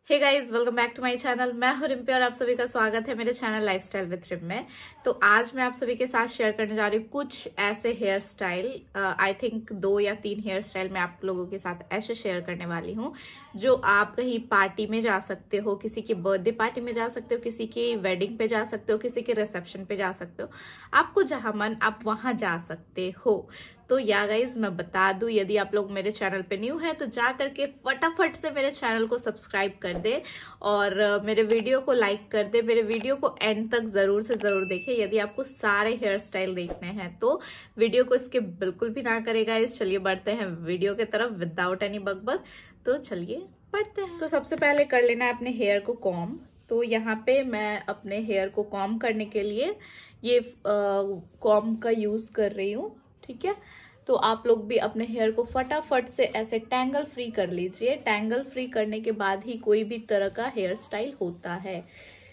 Hey guys, welcome back to my channel. मैं हूं रिम्पी और आप सभी का स्वागत है मेरे चैनल लाइफस्टाइल विद रिम में। तो आज मैं आप सभी के साथ शेयर करने जा रही हूँ कुछ ऐसे हेयर स्टाइल। आई थिंक 2 या 3 हेयर स्टाइल मैं आप लोगों के साथ ऐसे शेयर करने वाली हूँ जो आप कहीं पार्टी में जा सकते हो, किसी की बर्थडे पार्टी में जा सकते हो, किसी की वेडिंग पे जा सकते हो, किसी के रिसेप्शन पे जा सकते हो। आपको जहां मन आप वहां जा सकते हो। तो या गाइज मैं बता दूं, यदि आप लोग मेरे चैनल पे न्यू है तो जा करके फटाफट से मेरे चैनल को सब्सक्राइब कर दे और मेरे वीडियो को लाइक कर दे। मेरे वीडियो को एंड तक जरूर से जरूर देखें यदि आपको सारे हेयर स्टाइल देखने हैं तो वीडियो को स्किप बिल्कुल भी ना करेगा। इस चलिए बढ़ते हैं वीडियो की तरफ विदाउट एनी बकबक। तो चलिए बढ़ते हैं। तो सबसे पहले कर लेना है अपने हेयर को कॉम्ब। तो यहाँ पे मैं अपने हेयर को कॉम्ब करने के लिए ये कॉम्ब का यूज कर रही हूँ। ठीक है, तो आप लोग भी अपने हेयर को फटाफट से ऐसे टैंगल फ्री कर लीजिए। टैंगल फ्री करने के बाद ही कोई भी तरह का हेयर स्टाइल होता है।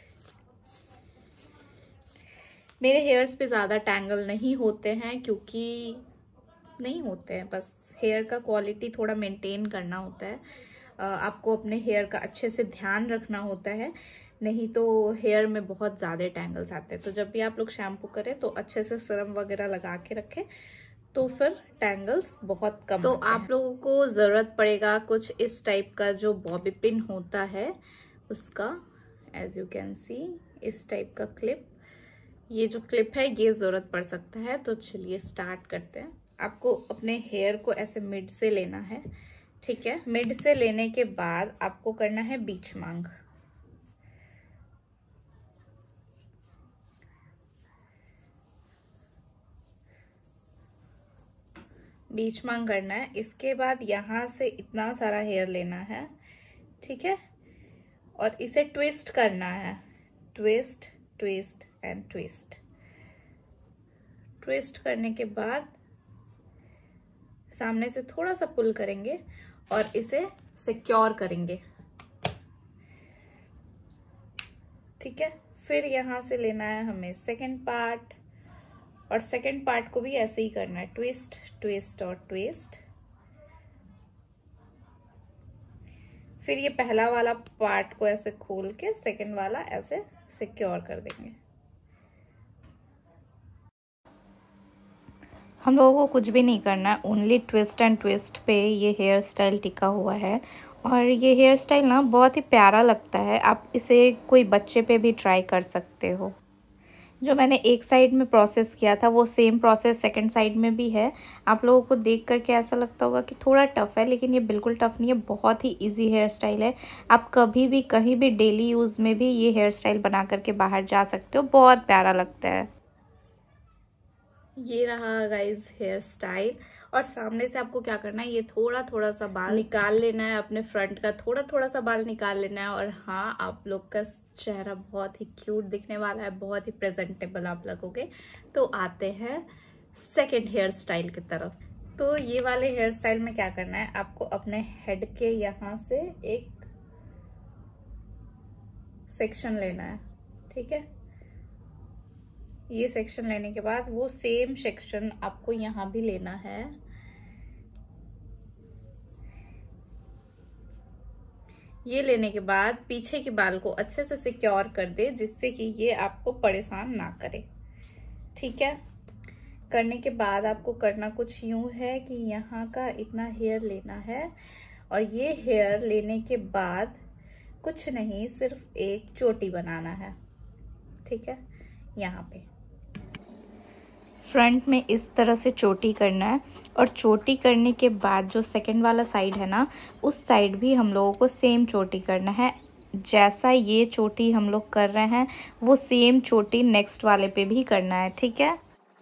मेरे हेयर्स पे ज्यादा टैंगल नहीं होते हैं क्योंकि नहीं होते हैं, बस हेयर का क्वालिटी थोड़ा मेंटेन करना होता है। आपको अपने हेयर का अच्छे से ध्यान रखना होता है, नहीं तो हेयर में बहुत ज्यादा टैंगल्स आते हैं। तो जब भी आप लोग शैम्पू करें तो अच्छे से सीरम वगैरह लगा के रखें, तो फिर टैंगल्स बहुत कम तो आप लोगों को जरूरत पड़ेगा कुछ इस टाइप का जो बॉबी पिन होता है उसका। एज यू कैन सी इस टाइप का क्लिप, ये जो क्लिप है ये जरूरत पड़ सकता है। तो चलिए स्टार्ट करते हैं। आपको अपने हेयर को ऐसे मिड से लेना है। ठीक है, मिड से लेने के बाद आपको करना है बीच मांग। बीच मांग करना है। इसके बाद यहां से इतना सारा हेयर लेना है, ठीक है, और इसे ट्विस्ट करना है। Twist twist and twist. Twist करने के बाद सामने से थोड़ा सा पुल करेंगे और इसे सिक्योर करेंगे। ठीक है, फिर यहां से लेना है हमें सेकंड पार्ट और सेकंड पार्ट को भी ऐसे ही करना है, ट्विस्ट ट्विस्ट और ट्विस्ट। फिर ये पहला वाला पार्ट को ऐसे खोल के सेकंड वाला ऐसे सिक्योर कर देंगे। हम लोगों को कुछ भी नहीं करना है, ओनली ट्विस्ट एंड ट्विस्ट पे ये हेयर स्टाइल टिका हुआ है। और ये हेयर स्टाइल ना बहुत ही प्यारा लगता है। आप इसे कोई बच्चे पे भी ट्राई कर सकते हो। जो मैंने एक साइड में प्रोसेस किया था वो सेम प्रोसेस सेकंड साइड में भी है। आप लोगों को देख करके ऐसा लगता होगा कि थोड़ा टफ है, लेकिन ये बिल्कुल टफ नहीं है, बहुत ही इजी हेयर स्टाइल है। आप कभी भी कहीं भी डेली यूज़ में भी ये हेयर स्टाइल बना करके बाहर जा सकते हो, बहुत प्यारा लगता है। ये रहा गाइज हेयर स्टाइल। और सामने से आपको क्या करना है, ये थोड़ा थोड़ा सा बाल निकाल लेना है, अपने फ्रंट का थोड़ा थोड़ा सा बाल निकाल लेना है। और हाँ, आप लोग का चेहरा बहुत ही क्यूट दिखने वाला है, बहुत ही प्रेजेंटेबल आप लगोगे। तो आते हैं सेकंड हेयर स्टाइल की तरफ। तो ये वाले हेयर स्टाइल में क्या करना है, आपको अपने हेड के यहाँ से एक सेक्शन लेना है। ठीक है, ये सेक्शन लेने के बाद वो सेम सेक्शन आपको यहाँ भी लेना है। ये लेने के बाद पीछे के बाल को अच्छे से सिक्योर कर दे, जिससे कि ये आपको परेशान ना करे। ठीक है, करने के बाद आपको करना कुछ यूं है कि यहाँ का इतना हेयर लेना है और ये हेयर लेने के बाद कुछ नहीं, सिर्फ एक चोटी बनाना है। ठीक है, यहाँ पे फ्रंट में इस तरह से चोटी करना है। और चोटी करने के बाद जो सेकंड वाला साइड है ना, उस साइड भी हम लोगों को सेम चोटी करना है। जैसा ये चोटी हम लोग कर रहे हैं वो सेम चोटी नेक्स्ट वाले पे भी करना है। ठीक है,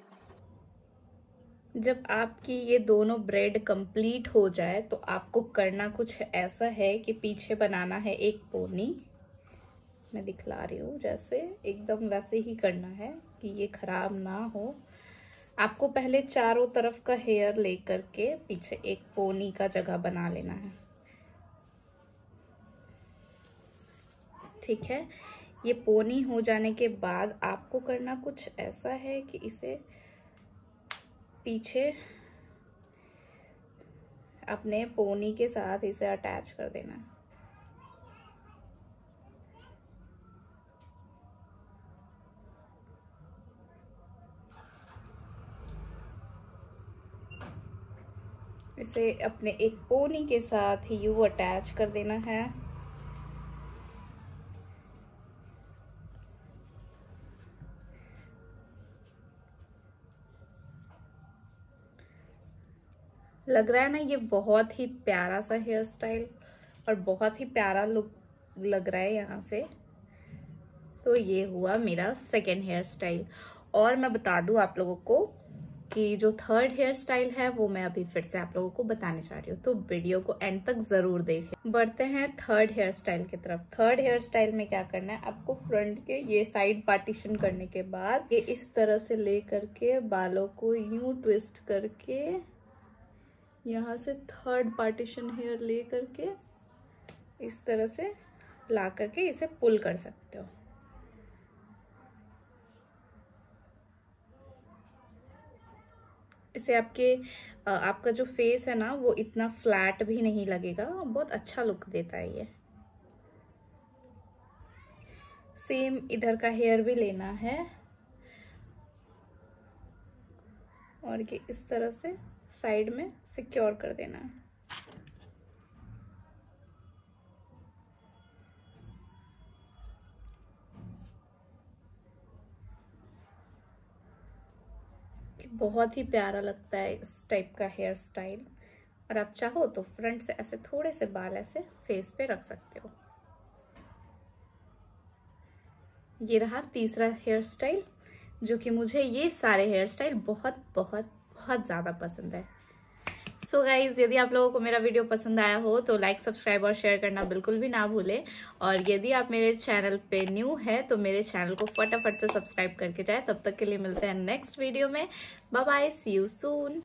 जब आपकी ये दोनों ब्रेड कंप्लीट हो जाए तो आपको करना कुछ ऐसा है कि पीछे बनाना है एक पोनी। मैं दिखला रही हूँ, जैसे एकदम वैसे ही करना है कि ये खराब ना हो। आपको पहले चारों तरफ का हेयर लेकर के पीछे एक पोनी का जगह बना लेना है। ठीक है, ये पोनी हो जाने के बाद आपको करना कुछ ऐसा है कि इसे पीछे अपने पोनी के साथ इसे अटैच कर देना है। इसे अपने एक पोनी के साथ ही यू अटैच कर देना है। लग रहा है ना ये बहुत ही प्यारा सा हेयर स्टाइल और बहुत ही प्यारा लुक लग रहा है यहाँ से। तो ये हुआ मेरा सेकेंड हेयर स्टाइल। और मैं बता दूं आप लोगों को कि जो थर्ड हेयर स्टाइल है वो मैं अभी फिर से आप लोगों को बताने जा रही हूँ, तो वीडियो को एंड तक जरूर देखें। बढ़ते हैं थर्ड हेयर स्टाइल की तरफ। थर्ड हेयर स्टाइल में क्या करना है, आपको फ्रंट के ये साइड पार्टीशन करने के बाद ये इस तरह से ले करके बालों को यूं ट्विस्ट करके यहाँ से थर्ड पार्टीशन हेयर ले करके इस तरह से ला करके इसे पुल कर सकते हो। इसे आपका जो फेस है ना वो इतना फ्लैट भी नहीं लगेगा, बहुत अच्छा लुक देता है ये। सेम इधर का हेयर भी लेना है और ये इस तरह से साइड में सिक्योर कर देना है। बहुत ही प्यारा लगता है इस टाइप का हेयर स्टाइल। और आप चाहो तो फ्रंट से ऐसे थोड़े से बाल ऐसे फेस पे रख सकते हो। ये रहा तीसरा हेयर स्टाइल, जो कि मुझे ये सारे हेयर स्टाइल बहुत बहुत बहुत ज़्यादा पसंद है। सो गाइज, यदि आप लोगों को मेरा वीडियो पसंद आया हो तो लाइक, सब्सक्राइब और शेयर करना बिल्कुल भी ना भूलें। और यदि आप मेरे चैनल पे न्यू है तो मेरे चैनल को फटाफट से सब्सक्राइब करके जाए। तब तक के लिए मिलते हैं नेक्स्ट वीडियो में। Bye bye, see you soon.